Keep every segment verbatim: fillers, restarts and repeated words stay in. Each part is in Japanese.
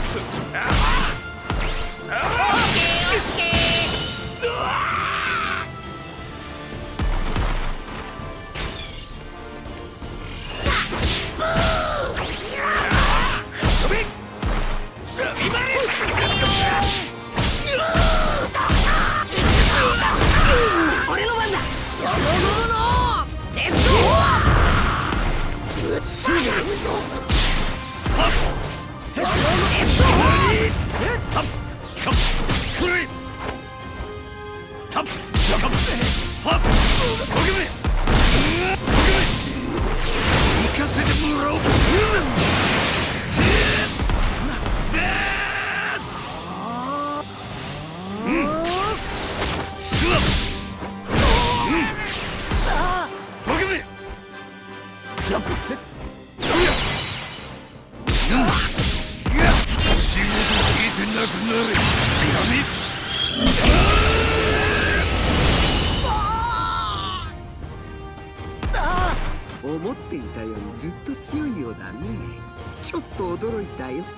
思っていたよりずっと強いようだね。ちょっと驚いたよ。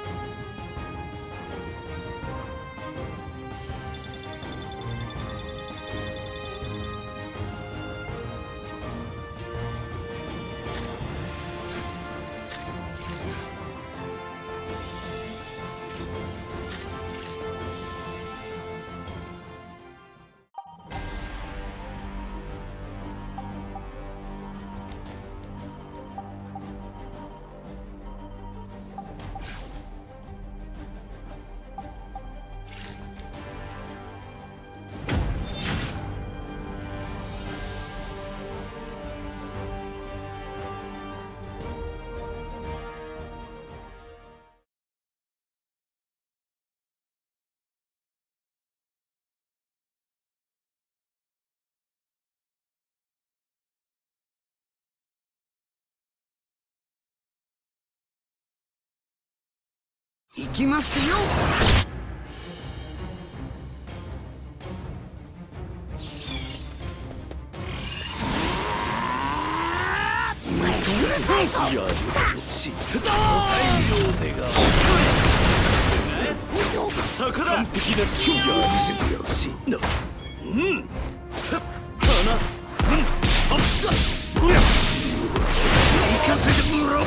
行きますよ。 やるし太陽でが逆だ。完璧な強打を見せてやるしな。うんかな。うんはっどうや行かせてもらおう。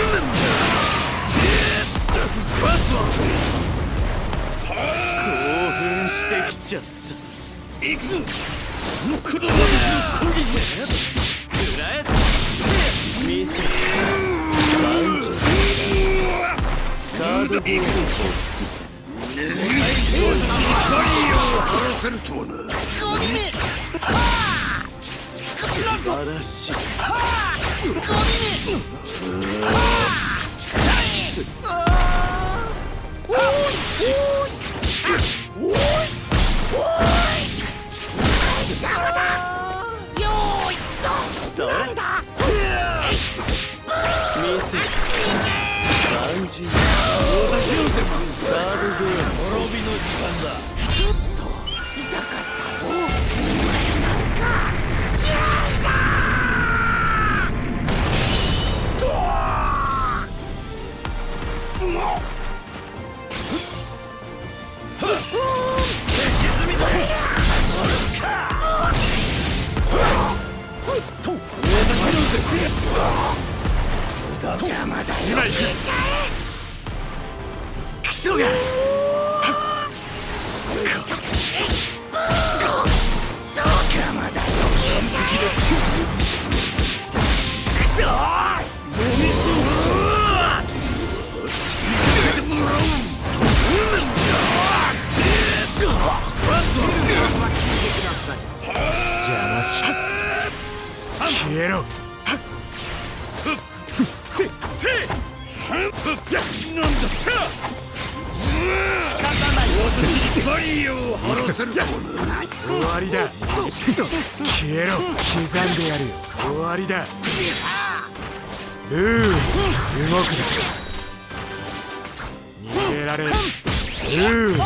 まずは興奮してきちゃった。行くぞこの私の攻撃。くらえ見せてバンジョーカードボールを好きだ。願いを晴らせるとはな。素晴らしい。おいおいおいおい邪魔だ。よーいそれだ。見せバンジー私の出番。カードゲーム滅びの時間だ。ちょっと痛かったぞお前なんか。やだーもう沈みだ。それかと私の手邪魔だよ。クソが邪魔だよ。クソ飲みそう続けてもらおう。クソ邪魔し消えろ。せっなんだった仕方ない。私にバリアを張らせると終わりだ。消えろ。刻んでやるよ。終わりだ。ルー動くな。逃げられる。ルー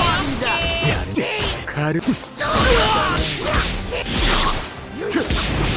やる。軽く